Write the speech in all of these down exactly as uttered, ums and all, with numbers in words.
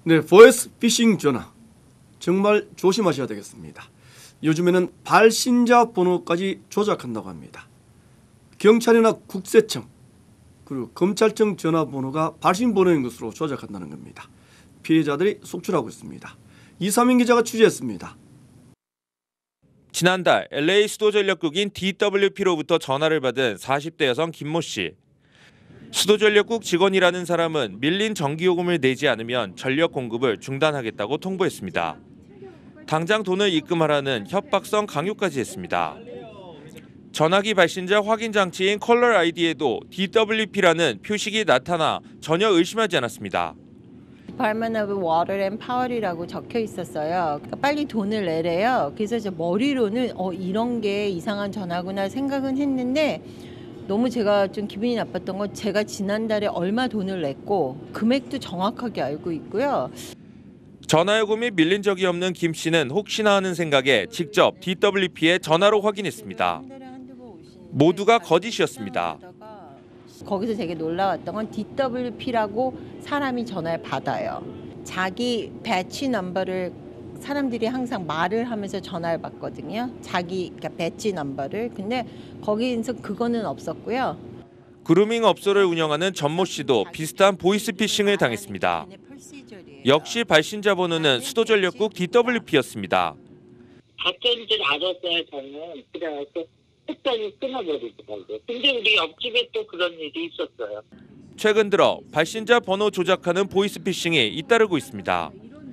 네, 보이스 피싱 전화 정말 조심하셔야 되겠습니다. 요즘에는 발신자 번호까지 조작한다고 합니다. 경찰이나 국세청 그리고 검찰청 전화번호가 발신 번호인 것으로 조작한다는 겁니다. 피해자들이 속출하고 있습니다. 이삼인 기자가 취재했습니다. 지난달 엘에이 수도전력국인 디더블유피로부터 전화를 받은 사십 대 여성 김모 씨. 수도전력국 직원이라는 사람은 밀린 전기요금을 내지 않으면 전력 공급을 중단하겠다고 통보했습니다. 당장 돈을 입금하라는 협박성 강요까지 했습니다. 전화기 발신자 확인 장치인 컬러 아이디에도 디더블유피라는 표식이 나타나 전혀 의심하지 않았습니다. Department of Water and Power이라고 적혀 있었어요. 그러니까 빨리 돈을 내래요. 그래서 제 머리로는 어, 이런 게 이상한 전화구나 생각은 했는데 너무 제가 좀 기분이 나빴던 건 제가 지난달에 얼마 돈을 냈고 금액도 정확하게 알고 있고요. 전화요금이 밀린 적이 없는 김 씨는 혹시나 하는 생각에 직접 디더블유피에 전화로 확인했습니다. 모두가 거짓이었습니다. 거기서 되게 놀라웠던 건 디더블유피라고 사람이 전화를 받아요. 자기 배치 넘버를 사람들이 항상 말을 하면서 전화를 받거든요. 자기 그러니까 배치 넘버를. 근데 거기서 그거는 없었고요. 그루밍 업소를 운영하는 전모 씨도 비슷한 보이스피싱을 당했습니다. 역시 발신자 번호는 수도전력국 디더블유피였습니다. 가짜인 줄 알았어요, 저는. 그래서 했더니 끊어버리더라고요. 근데 우리 옆집에 또 그런 일이 있었어요. 최근 들어 발신자 번호 조작하는 보이스피싱이 잇따르고 있습니다.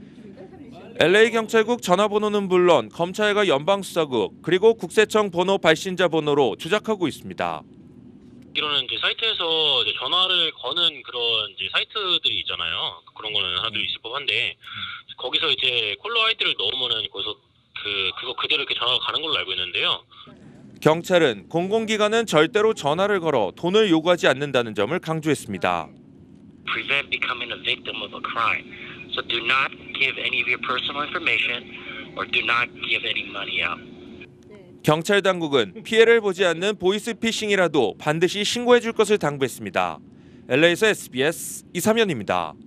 엘에이 경찰국 전화번호는 물론 검찰과 연방수사국 그리고 국세청 번호 발신자 번호로 조작하고 있습니다. 이거는 이제 사이트에서 이제 전화를 거는 그런 이제 사이트들이 있잖아요. 그런 거는 하나도 있을 법한데 거기서 이제 콜러 아이디를 넣으면은 거기서 그 그거 그대로 이렇게 전화가 가는 걸로 알고 있는데요. 경찰은 공공기관은 절대로 전화를 걸어 돈을 요구하지 않는다는 점을 강조했습니다. Prevent becoming a victim of a crime. So do not give any of your personal information or do not give any money out. 경찰 당국은 피해를 보지 않는 보이스피싱이라도 반드시 신고해 줄 것을 당부했습니다. 엘에이에서 에스비에스 이삼현입니다.